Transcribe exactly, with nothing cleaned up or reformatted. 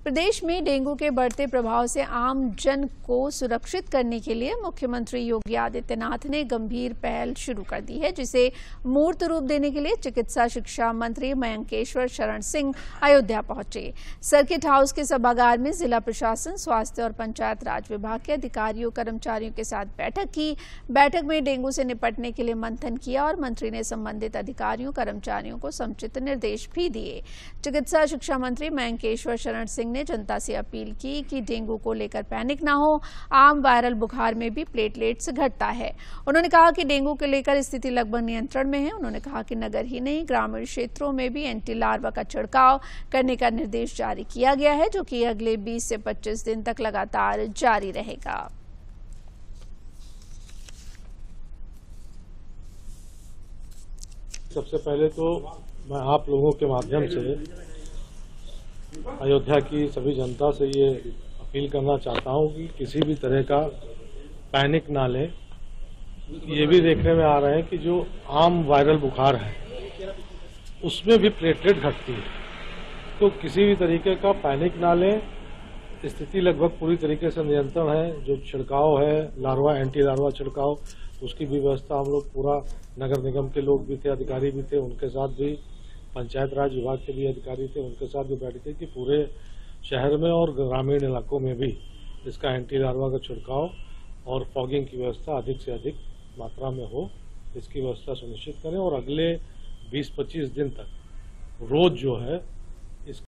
प्रदेश में डेंगू के बढ़ते प्रभाव से आम जन को सुरक्षित करने के लिए मुख्यमंत्री योगी आदित्यनाथ ने गंभीर पहल शुरू कर दी है, जिसे मूर्त रूप देने के लिए चिकित्सा शिक्षा मंत्री मयंकेश्वर शरण सिंह अयोध्या पहुंचे। सर्किट हाउस के सभागार में जिला प्रशासन, स्वास्थ्य और पंचायत राज विभाग के अधिकारियों कर्मचारियों के साथ बैठक की। बैठक में डेंगू से निपटने के लिए मंथन किया और मंत्री ने संबंधित अधिकारियों कर्मचारियों को समुचित निर्देश भी दिए। चिकित्सा शिक्षा मंत्री मयंकेश्वर शरण सिंह ने जनता से अपील की कि डेंगू को लेकर पैनिक ना हो। आम वायरल बुखार में भी प्लेटलेट्स घटता है। उन्होंने कहा कि डेंगू को लेकर स्थिति लगभग नियंत्रण में है। उन्होंने कहा कि नगर ही नहीं, ग्रामीण क्षेत्रों में भी एंटी लार्वा का छिड़काव करने का निर्देश जारी किया गया है, जो कि अगले बीस से पच्चीस दिन तक लगातार जारी रहेगा। सबसे पहले तो मैं आप लोगों के माध्यम से अयोध्या की सभी जनता से ये अपील करना चाहता हूं कि किसी भी तरह का पैनिक ना लें। ये भी देखने में आ रहा है कि जो आम वायरल बुखार है उसमें भी प्लेटलेट घटती है, तो किसी भी तरीके का पैनिक ना लें। स्थिति लगभग पूरी तरीके से नियंत्रण है। जो छिड़काव है, लार्वा एंटी लार्वा छिड़काव, उसकी भी व्यवस्था हम लोग पूरा नगर निगम के लोग भी थे, अधिकारी भी थे, उनके साथ भी पंचायत राज विभाग के भी अधिकारी थे, उनके साथ भी बैठकें कि पूरे शहर में और ग्रामीण इलाकों में भी इसका एंटी लार्वा का छिड़काव और फॉगिंग की व्यवस्था अधिक से अधिक मात्रा में हो, इसकी व्यवस्था सुनिश्चित करें और अगले बीस पच्चीस दिन तक रोज जो है